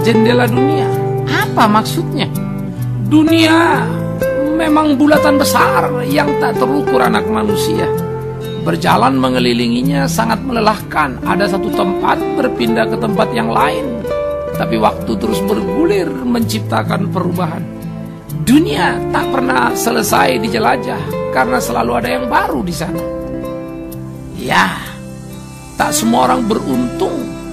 jendela dunia. Apa maksudnya? Dunia memang bulatan besar yang tak terukur anak manusia. Berjalan mengelilinginya sangat melelahkan. Ada satu tempat berpindah ke tempat yang lain, tapi waktu terus bergulir menciptakan perubahan. Dunia tak pernah selesai dijelajah karena selalu ada yang baru di sana. Ya, tak semua orang beruntung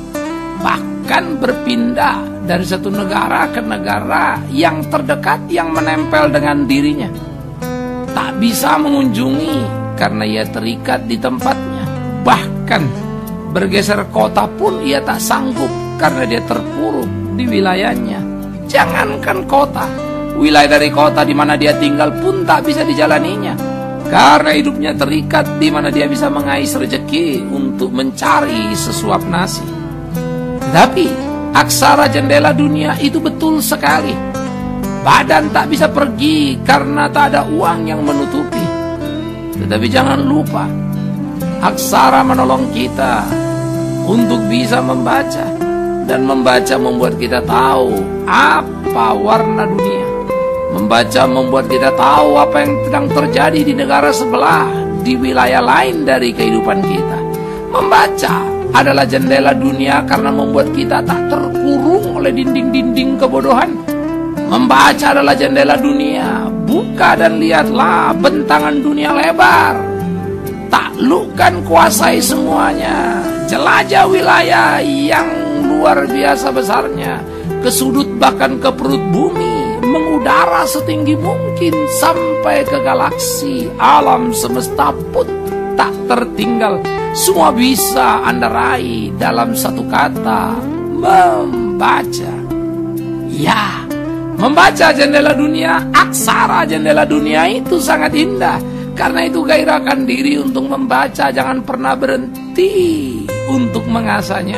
bahkan berpindah dari satu negara ke negara yang terdekat yang menempel dengan dirinya. Tak bisa mengunjungi karena ia terikat di tempatnya. Bahkan bergeser kota pun ia tak sanggup karena dia terpuruk di wilayahnya. Jangankan kota, wilayah dari kota di mana dia tinggal pun tak bisa dijalaninya karena hidupnya terikat di mana dia bisa mengais rezeki untuk mencari sesuap nasi. Tapi aksara jendela dunia itu betul sekali. Badan tak bisa pergi karena tak ada uang yang menutupi. Tetapi jangan lupa, aksara menolong kita untuk bisa membaca. Dan membaca membuat kita tahu apa warna dunia. Membaca membuat kita tahu apa yang sedang terjadi di negara sebelah, di wilayah lain dari kehidupan kita. Membaca adalah jendela dunia karena membuat kita tak terkurung oleh dinding-dinding kebodohan. Membaca adalah jendela dunia. Buka dan lihatlah bentangan dunia lebar. Taklukkan, kuasai semuanya. Jelajah wilayah yang luar biasa besarnya, ke sudut bahkan ke perut bumi, mengudara setinggi mungkin sampai ke galaksi. Alam semesta pun tak tertinggal. Semua bisa Anda raih dalam satu kata: membaca. Ya, membaca jendela dunia, aksara jendela dunia itu sangat indah. Karena itu gairahkan diri untuk membaca, jangan pernah berhenti untuk mengasahnya.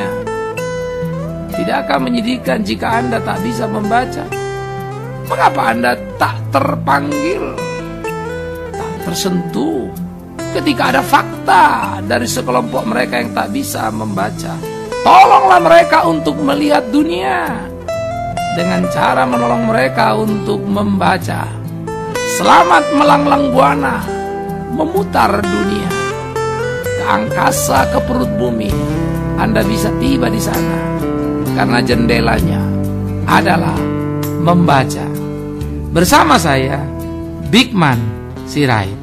Tidakkah menyedihkan jika Anda tak bisa membaca? Mengapa Anda tak terpanggil, tak tersentuh ketika ada fakta dari sekelompok mereka yang tak bisa membaca? Tolonglah mereka untuk melihat dunia dengan cara menolong mereka untuk membaca. Selamat melanglang buana, memutar dunia ke angkasa, ke perut bumi. Anda bisa tiba di sana karena jendelanya adalah membaca. Bersama saya, Bigman Sirait.